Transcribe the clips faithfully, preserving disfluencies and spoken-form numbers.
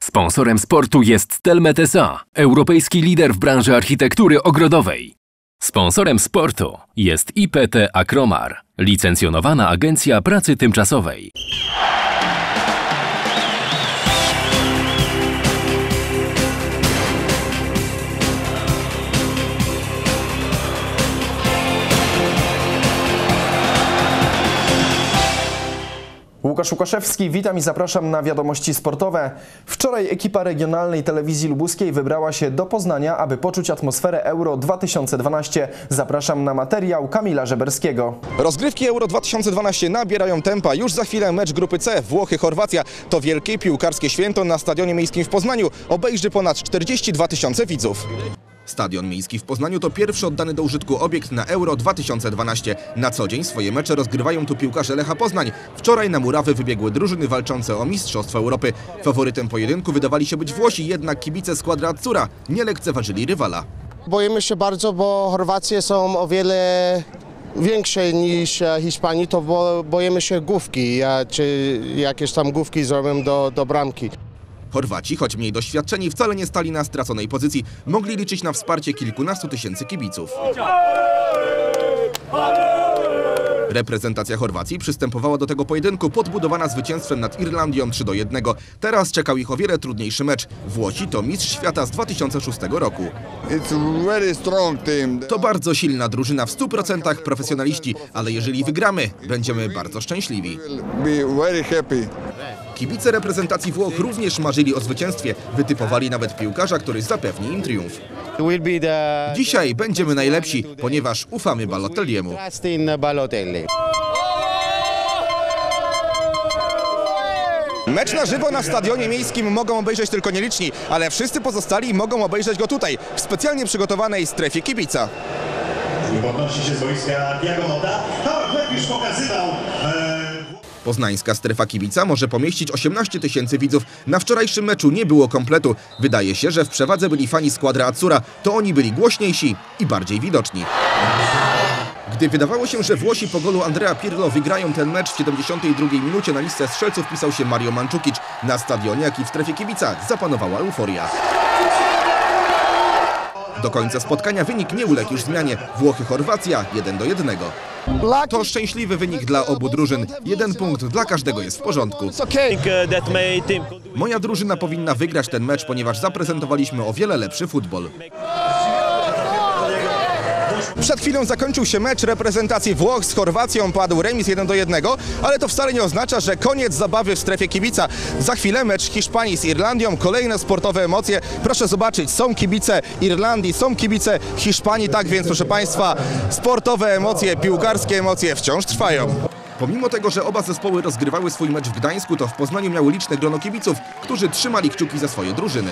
Sponsorem sportu jest Stelmet S A, europejski lider w branży architektury ogrodowej. Sponsorem sportu jest I P T Akromar, licencjonowana agencja pracy tymczasowej. Łukasz Łukaszewski, witam i zapraszam na wiadomości sportowe. Wczoraj ekipa regionalnej telewizji lubuskiej wybrała się do Poznania, aby poczuć atmosferę Euro dwa tysiące dwanaście. Zapraszam na materiał Kamila Żeberskiego. Rozgrywki Euro dwa tysiące dwanaście nabierają tempa. Już za chwilę mecz grupy C Włochy-Chorwacja. To wielkie piłkarskie święto na Stadionie Miejskim w Poznaniu. Obejrzy ponad czterdzieści dwa tysiące widzów. Stadion Miejski w Poznaniu to pierwszy oddany do użytku obiekt na Euro dwa tysiące dwanaście. Na co dzień swoje mecze rozgrywają tu piłkarze Lecha Poznań. Wczoraj na murawy wybiegły drużyny walczące o Mistrzostwo Europy. Faworytem pojedynku wydawali się być Włosi, jednak kibice Squadra Azzurra nie lekceważyli rywala. Boimy się bardzo, bo Chorwacje są o wiele większe niż Hiszpanii, to bo, boimy się główki, czy jakieś tam główki zrobią do, do bramki. Chorwaci, choć mniej doświadczeni, wcale nie stali na straconej pozycji. Mogli liczyć na wsparcie kilkunastu tysięcy kibiców. Reprezentacja Chorwacji przystępowała do tego pojedynku podbudowana zwycięstwem nad Irlandią trzy do jednego. Teraz czekał ich o wiele trudniejszy mecz. Włosi to mistrz świata z dwa tysiące szóstego roku. To bardzo silna drużyna, w stu procentach profesjonaliści, ale jeżeli wygramy, będziemy bardzo szczęśliwi. Kibice reprezentacji Włoch również marzyli o zwycięstwie. Wytypowali nawet piłkarza, który zapewni im triumf. Dzisiaj będziemy najlepsi, ponieważ ufamy Balotelliemu. Mecz na żywo na Stadionie Miejskim mogą obejrzeć tylko nieliczni, ale wszyscy pozostali mogą obejrzeć go tutaj, w specjalnie przygotowanej strefie kibica. Podnosi się z boiska Thiago Motta. Tak, już pokazywał. Poznańska strefa kibica może pomieścić osiemnaście tysięcy widzów. Na wczorajszym meczu nie było kompletu. Wydaje się, że w przewadze byli fani Squadra Azzurra. To oni byli głośniejsi i bardziej widoczni. Gdy wydawało się, że Włosi po golu Andrea Pirlo wygrają ten mecz, w siedemdziesiątej drugiej minucie na listę strzelców wpisał się Mario Mandzukic. Na stadionie, jak i w strefie kibica zapanowała euforia. Do końca spotkania wynik nie uległ już zmianie. Włochy-Chorwacja jeden do jednego. To szczęśliwy wynik dla obu drużyn. Jeden punkt dla każdego jest w porządku. Moja drużyna powinna wygrać ten mecz, ponieważ zaprezentowaliśmy o wiele lepszy futbol. Przed chwilą zakończył się mecz reprezentacji Włoch z Chorwacją. Padł remis jeden do jednego, ale to wcale nie oznacza, że koniec zabawy w strefie kibica. Za chwilę mecz Hiszpanii z Irlandią, kolejne sportowe emocje. Proszę zobaczyć, są kibice Irlandii, są kibice Hiszpanii, tak więc proszę Państwa, sportowe emocje, piłkarskie emocje wciąż trwają. Pomimo tego, że oba zespoły rozgrywały swój mecz w Gdańsku, to w Poznaniu miało liczne grono kibiców, którzy trzymali kciuki za swoje drużyny.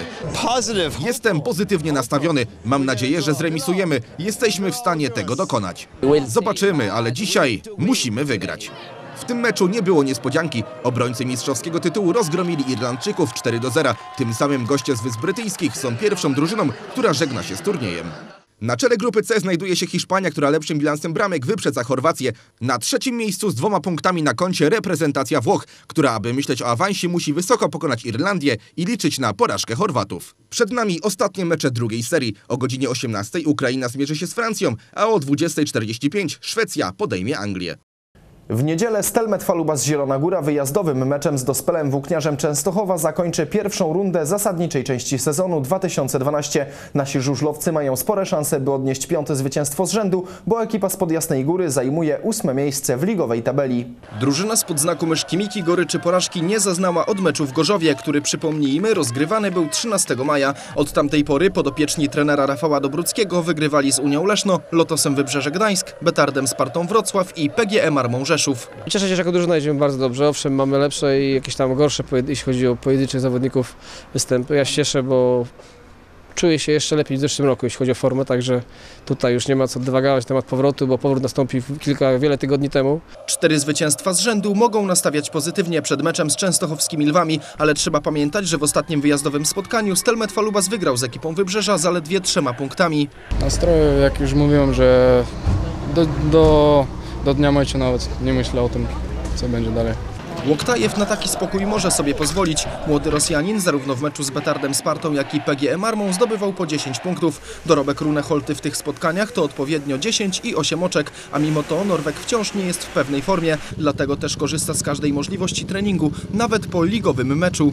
Jestem pozytywnie nastawiony. Mam nadzieję, że zremisujemy. Jesteśmy w stanie tego dokonać. Zobaczymy, ale dzisiaj musimy wygrać. W tym meczu nie było niespodzianki. Obrońcy mistrzowskiego tytułu rozgromili Irlandczyków cztery do zera. Tym samym goście z Wysp Brytyjskich są pierwszą drużyną, która żegna się z turniejem. Na czele grupy C znajduje się Hiszpania, która lepszym bilansem bramek wyprzedza Chorwację. Na trzecim miejscu z dwoma punktami na koncie reprezentacja Włoch, która aby myśleć o awansie musi wysoko pokonać Irlandię i liczyć na porażkę Chorwatów. Przed nami ostatnie mecze drugiej serii. O godzinie osiemnastej Ukraina zmierzy się z Francją, a o dwudziestej czterdzieści pięć Szwecja podejmie Anglię. W niedzielę Stelmet Falubas Zielona Góra wyjazdowym meczem z Dospelem Włókniarzem Częstochowa zakończy pierwszą rundę zasadniczej części sezonu dwa tysiące dwanaście. Nasi żużlowcy mają spore szanse, by odnieść piąte zwycięstwo z rzędu, bo ekipa spod Jasnej Góry zajmuje ósme miejsce w ligowej tabeli. Drużyna spod znaku myszki Miki Goryczy porażki nie zaznała od meczu w Gorzowie, który, przypomnijmy, rozgrywany był trzynastego maja. Od tamtej pory podopieczni trenera Rafała Dobruckiego wygrywali z Unią Leszno, Lotosem Wybrzeże Gdańsk, Betardem Spartą Wrocław i P G E Marmą Rzeszów. Cieszę się, że jako drużyna jedziemy bardzo dobrze. Owszem, mamy lepsze i jakieś tam gorsze, jeśli chodzi o pojedynczych zawodników, występy. Ja się cieszę, bo czuję się jeszcze lepiej niż w zeszłym roku, jeśli chodzi o formę, także tutaj już nie ma co dywagować na temat powrotu, bo powrót nastąpi kilka, wiele tygodni temu. Cztery zwycięstwa z rzędu mogą nastawiać pozytywnie przed meczem z częstochowskimi Lwami, ale trzeba pamiętać, że w ostatnim wyjazdowym spotkaniu Stelmet Falubas wygrał z ekipą Wybrzeża zaledwie trzema punktami. Nastroje, jak już mówiłem, że do, do, do dnia meczu nawet nie myślę o tym, co będzie dalej. Łoktajew na taki spokój może sobie pozwolić. Młody Rosjanin zarówno w meczu z Betardem Spartą, jak i P G E Marmą zdobywał po dziesięć punktów. Dorobek Rune Holty w tych spotkaniach to odpowiednio dziesięć i osiem oczek, a mimo to Norweg wciąż nie jest w pewnej formie. Dlatego też korzysta z każdej możliwości treningu, nawet po ligowym meczu.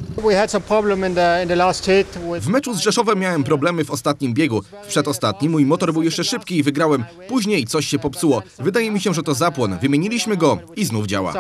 W meczu z Rzeszowem miałem problemy w ostatnim biegu. W przedostatnim mój motor był jeszcze szybki i wygrałem. Później coś się popsuło. Wydaje mi się, że to zapłon. Wymieniliśmy go i znów działa.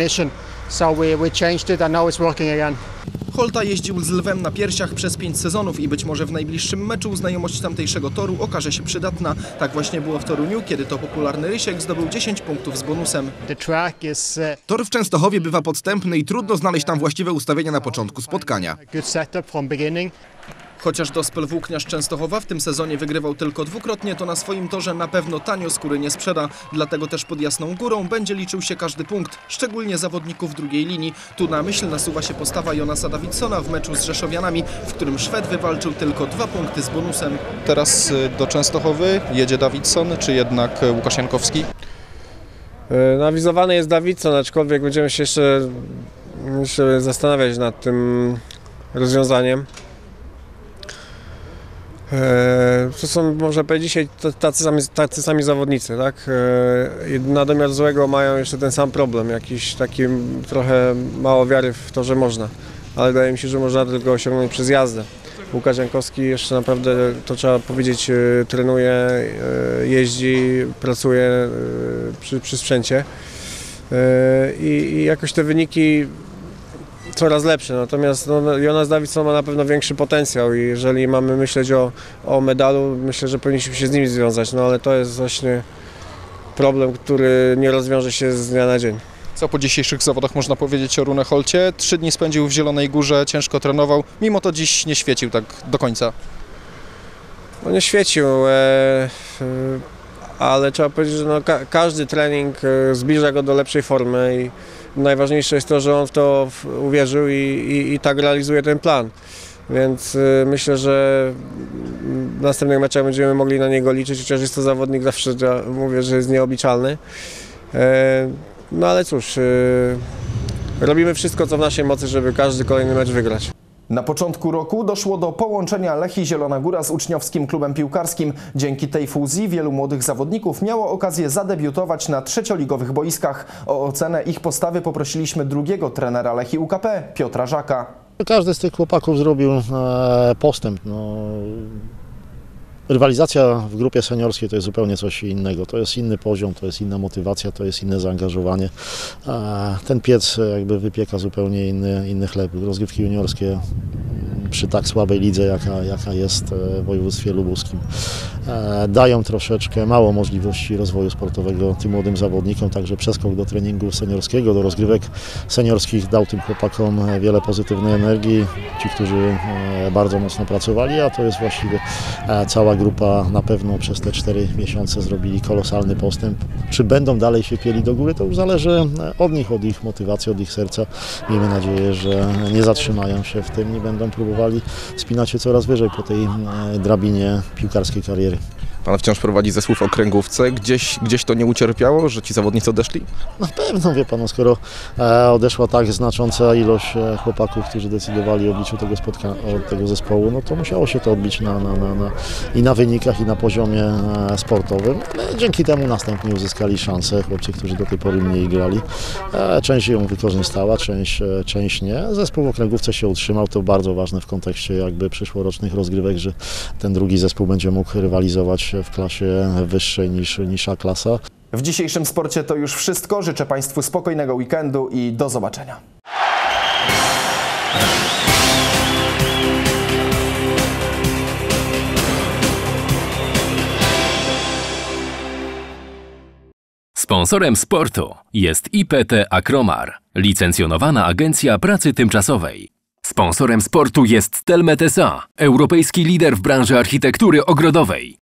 Holta jeździł z lwem na piersiach przez pięć sezonów i być może w najbliższym meczu znajomość tamtejszego toru okaże się przydatna. Tak właśnie było w Toruniu, kiedy to popularny Rysiek zdobył dziesięć punktów z bonusem. Tor w Częstochowie bywa podstępny i trudno znaleźć tam właściwe ustawienia na początku spotkania. Chociaż Dospel Włókniarz Częstochowa w tym sezonie wygrywał tylko dwukrotnie, to na swoim torze na pewno tanio skóry nie sprzeda. Dlatego też pod Jasną Górą będzie liczył się każdy punkt, szczególnie zawodników drugiej linii. Tu na myśl nasuwa się postawa Jonasa Davidsona w meczu z Rzeszowianami, w którym Szwed wywalczył tylko dwa punkty z bonusem. Teraz do Częstochowy jedzie Davidson, czy jednak Łukasz Jankowski? Nawizowany jest Davidson, aczkolwiek będziemy się jeszcze myślę, zastanawiać nad tym rozwiązaniem. To są, można powiedzieć, dzisiaj tacy sami, tacy sami zawodnicy, tak? Na domiar złego mają jeszcze ten sam problem, jakiś taki trochę mało wiary w to, że można, ale wydaje mi się, że można tylko osiągnąć przez jazdę. Łukasz Jankowski jeszcze naprawdę, to trzeba powiedzieć, trenuje, jeździ, pracuje przy, przy sprzęcie i, i jakoś te wyniki coraz lepsze, natomiast no, Jonas Davidson ma na pewno większy potencjał i jeżeli mamy myśleć o, o medalu, myślę, że powinniśmy się z nim związać, no ale to jest właśnie problem, który nie rozwiąże się z dnia na dzień. Co po dzisiejszych zawodach można powiedzieć o Rune Holcie? Trzy dni spędził w Zielonej Górze, ciężko trenował, mimo to dziś nie świecił tak do końca. No nie świecił, e, e, ale trzeba powiedzieć, że no, ka każdy trening e, zbliża go do lepszej formy i najważniejsze jest to, że on w to uwierzył i, i, i tak realizuje ten plan. Więc y, myślę, że w następnych meczach będziemy mogli na niego liczyć, chociaż jest to zawodnik, zawsze ja mówię, że jest nieobliczalny. E, no ale cóż, y, robimy wszystko, co w naszej mocy, żeby każdy kolejny mecz wygrać. Na początku roku doszło do połączenia Lechii Zielona Góra z uczniowskim klubem piłkarskim. Dzięki tej fuzji wielu młodych zawodników miało okazję zadebiutować na trzecioligowych boiskach. O ocenę ich postawy poprosiliśmy drugiego trenera Lechii U K P, Piotra Żaka. Każdy z tych chłopaków zrobił postęp. No. Rywalizacja w grupie seniorskiej to jest zupełnie coś innego. To jest inny poziom, to jest inna motywacja, to jest inne zaangażowanie. Ten piec jakby wypieka zupełnie inny, inny chleb. Rozgrywki juniorskie przy tak słabej lidze, jaka, jaka jest w województwie lubuskim, dają troszeczkę mało możliwości rozwoju sportowego tym młodym zawodnikom, także przeskok do treningu seniorskiego, do rozgrywek seniorskich dał tym chłopakom wiele pozytywnej energii. Ci, którzy bardzo mocno pracowali, a to jest właściwie cała grupa, na pewno przez te cztery miesiące zrobili kolosalny postęp. Czy będą dalej się pieli do góry, to już zależy od nich, od ich motywacji, od ich serca. Miejmy nadzieję, że nie zatrzymają się w tym, nie będą próbowali wspinać się coraz wyżej po tej drabinie piłkarskiej kariery. Pan wciąż prowadzi zespół w okręgówce. Gdzieś, gdzieś to nie ucierpiało, że ci zawodnicy odeszli? Na pewno, wie pan, no, skoro e, odeszła tak znacząca ilość e, chłopaków, którzy decydowali o obliczu tego, spotka- o tego zespołu, no to musiało się to odbić na, na, na, na, i na wynikach, i na poziomie e, sportowym. Ale dzięki temu następnie uzyskali szansę chłopcy, którzy do tej pory mniej grali. E, część ją wykorzystała, część, e, część nie. Zespół w okręgówce się utrzymał, to bardzo ważne w kontekście jakby przyszłorocznych rozgrywek, że ten drugi zespół będzie mógł rywalizować w klasie wyższej niż niższa klasa. W dzisiejszym sporcie to już wszystko. Życzę Państwu spokojnego weekendu i do zobaczenia. Sponsorem sportu jest I P T Akromar, licencjonowana agencja pracy tymczasowej. Sponsorem sportu jest Stelmet S A, europejski lider w branży architektury ogrodowej.